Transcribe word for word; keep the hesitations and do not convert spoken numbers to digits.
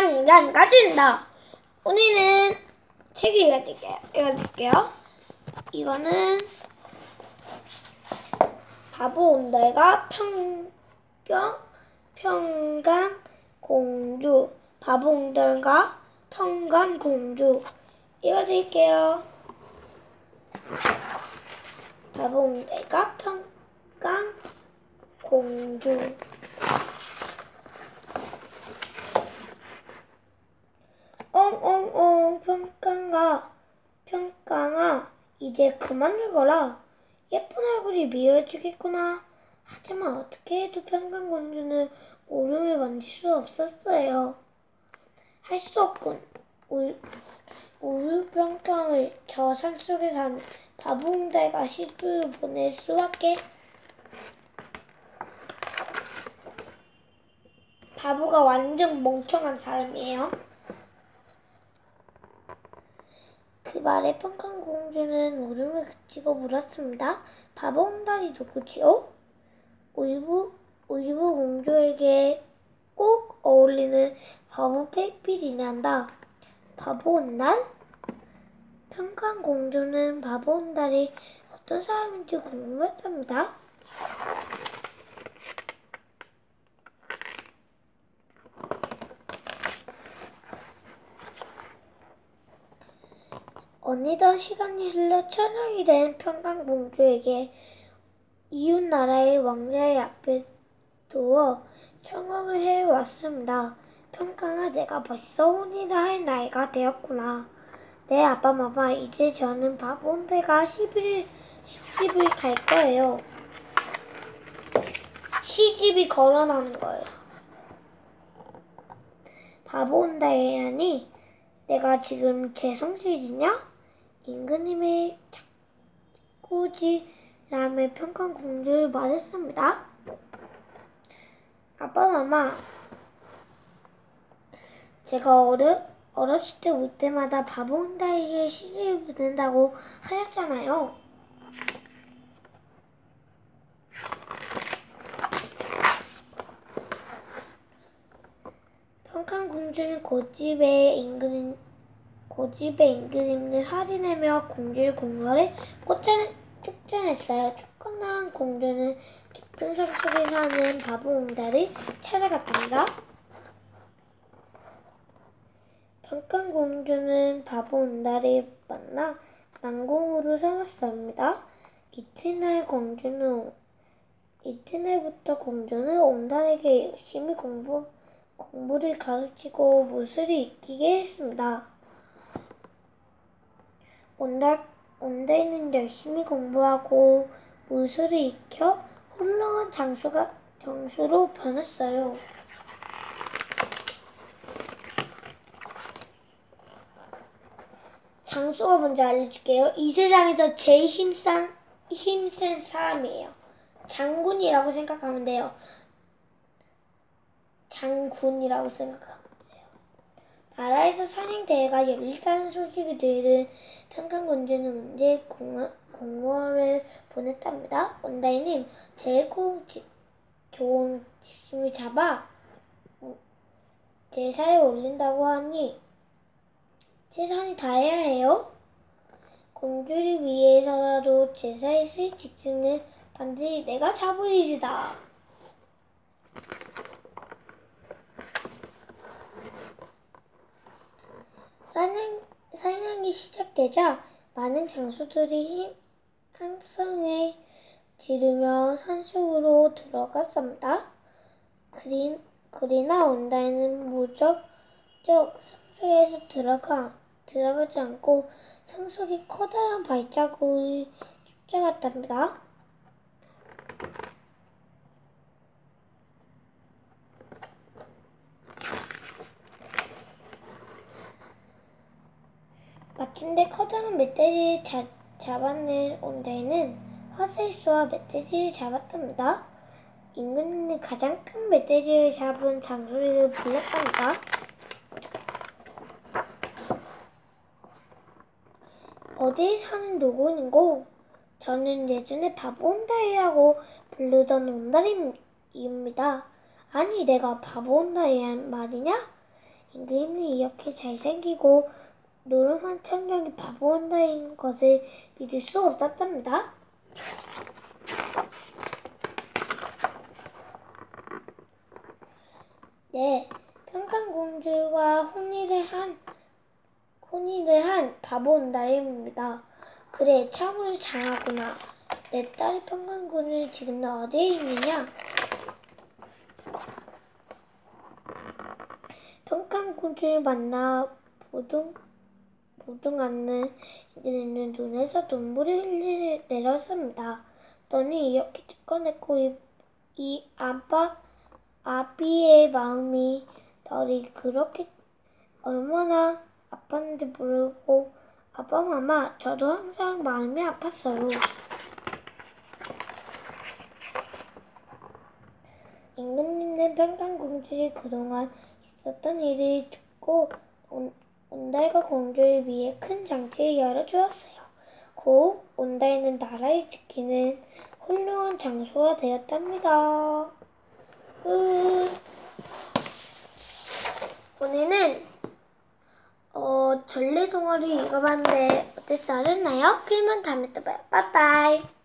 난 인간과 진다. 우리는 책 읽어드릴게요. 읽어드릴게요. 이거는 바보 온달과 평경 평강 공주. 바보 온달과 평강 공주. 읽어드릴게요. 바보 온달과 평강 공주. 엉엉엉 평강아 평강아 이제 그만 읽어라. 예쁜 얼굴이 미워지겠구나. 하지만 어떻게 해도 평강공주는 울음을 만질 수 없었어요. 할 수 없군. 울, 우유평강을 저 산속에 사는 바보옹달과 시주를 보낼 수밖에. 바보가 완전 멍청한 사람이에요. 그 말에 평강공주는 울음을 그치고 물었습니다. 바보옹달이 누구지요? 우유부, 우유부공주에게 꼭 어울리는 바보 페이필이란다. 바보온달? 평강공주는 바보온달이 어떤 사람인지 궁금했습니다. 어느덧 시간이 흘러 천년이 된 평강공주에게 이웃나라의 왕자의 앞에 두어 청혼을 해왔습니다. 평강아, 내가 벌써 혼인을 할 나이가 되었구나. 네, 아빠, 마마, 이제 저는 바보온달과 시집을, 시집을 갈 거예요. 시집이 걸어나는 거예요. 바보온달이라니, 내가 지금 제 성질이냐? 임금님의 꾸지람에 평강공주를 말했습니다. 아빠, 마마, 제가 어려, 어렸을 때 올 때마다 바보온달에게 시를 보낸다고 하셨잖아요. 평강공주는 고집의 임금, 고집의 임금님을 할인하며 공주를 궁궐에 쫓아냈어요. 쫓겨난 공주는 깊은 산 속에 사는 바보옹달을 찾아갔답니다. 평강공주는 바보온달을 만나 난공으로 삼았습니다. 이튿날 공주는 이튿날부터 공주는 온달에게 열심히 공부, 공부를 가르치고 무술을 익히게 했습니다. 온달, 온달은 열심히 공부하고 무술을 익혀 훌륭한 장수가, 장수로 변했어요. 장수가 뭔지 알려줄게요. 이 세상에서 제일 힘센, 힘센 사람이에요. 장군이라고 생각하면 돼요. 장군이라고 생각하면 돼요. 나라에서 사냥대회가 열린다는 소식을 들은 평강공주는 문제의 공원을 보냈답니다. 온달님, 제일 좋은 짐을 잡아 제사에 올린다고 하니 제사는 다 해야 해요? 공주를 위해서라도 제사에 쓸 짐을 반드시 내가 잡으리이다. 사냥, 사냥이 시작되자 많은 장수들이 함성을 지르며 산속으로 들어갔습니다. 그리, 그러나 온달은 무적적 산속에서 들어가, 들어가지 않고 산속의 커다란 발자국을 쫓아갔답니다. 마침내 커다란 멧돼지를 자, 잡아낸 온달은 화살쏘아 멧돼지를 잡았답니다. 임금님은 가장 큰 멧돼지를 잡은 장수를 불렀답니다. 어디에 사는 누구인고? 저는 예전에 바보온달이라고 부르던 온달입니다. 아니, 내가 바보온달이란 말이냐? 임금이 이렇게 잘생기고 노름한 천령이 바보 온다인 것을 믿을 수 없었답니다. 네, 평강공주와 혼인을 한 혼인을 한 바보 온다입니다. 그래, 참으로 장하구나. 내 딸이 평강공주는 지금 너 어디에 있느냐? 평강공주를 만나 보동, 보동하는 이들은 눈에서 눈물이 흘리 내렸습니다. 너는 이렇게 찌꺼냈고 이, 이 아빠, 아비의 마음이 너를 그렇게 얼마나 아팠는지 모르고 아빠마마 저도 항상 마음이 아팠어요. 임금님은 평강공주를 그동안 있었던 일을 듣고 온, 온달과 공주를 위해 큰 장치를 열어주었어요. 곧 온달은 나라를 지키는 훌륭한 장소가 되었답니다. 끝. 오늘은 어, 전래동화를 읽어봤는데 어땠어요? 알았나요? 그러면 다음에 또 봐요. 빠이빠이.